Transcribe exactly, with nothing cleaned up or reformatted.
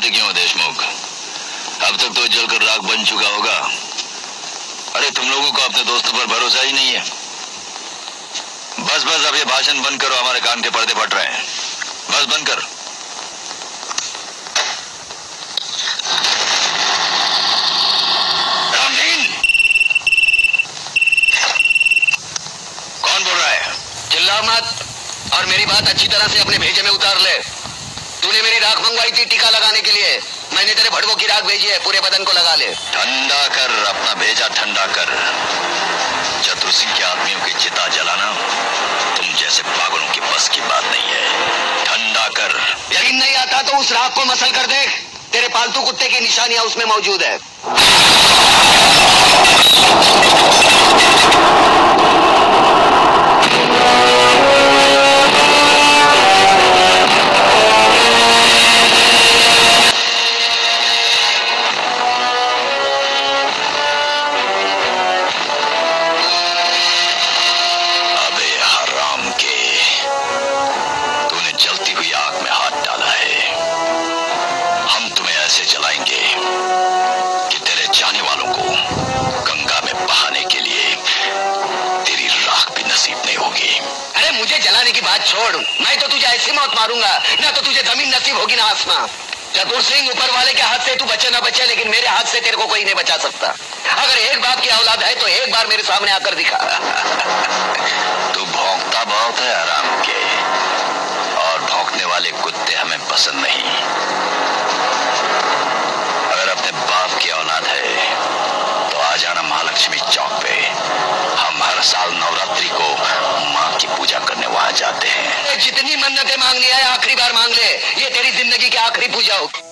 चिल्लाते क्यों देशमुख? अब तक तो जलकर राख बन चुका होगा। अरे तुम लोगों को अपने दोस्तों पर भरोसा ही नहीं है। बस बस अब ये भाषण बंद करो, हमारे कान के पर्दे फट रहे हैं। बस बंद कर। रामदीन, कौन बोल रहा है? चिल्ला मत और मेरी बात अच्छी तरह से अपने भेजे में उतार ले। तूने मेरी राख मंगवाई थी टीका लगाने के लिए, मैंने तेरे भड़वों की राख भेजी है, पूरे बदन को लगा ले। ठंडा कर, अपना भेजा ठंडा कर। चतुर सिंह के आदमियों की चिता जलाना तुम जैसे पागलों की बस की बात नहीं है। ठंडा कर। यकीन नहीं आता तो उस राख को मसल कर देख, तेरे पालतू कुत्ते की निशानियां उसमें मौजूद है। जलाने की बात छोड़, मैं तो तुझे ऐसी मौत मारूंगा ना तो तुझे जमीन नसीब होगी ना आसमां। चतुर सिंह, ऊपर वाले के हाथ से तू बचे ना बचे, लेकिन मेरे हाथ से तेरे को कोई नहीं बचा सकता। अगर एक बाप की औलाद है तो एक बार मेरे सामने आकर दिखा। तू भौंकता बहुत है आराम के, और भौंकने वाले कुत्ते हमें पसंद नहीं। अगर अपने बाप की औलाद है तो आ जाना महालक्ष्मी चौक पे। हम हर साल नवरात्रि को माँ की पूजा करने वहां जाते हैं। जितनी मन्नतें मांगनी है आखिरी बार मांग ले, ये तेरी जिंदगी की आखिरी पूजा हो।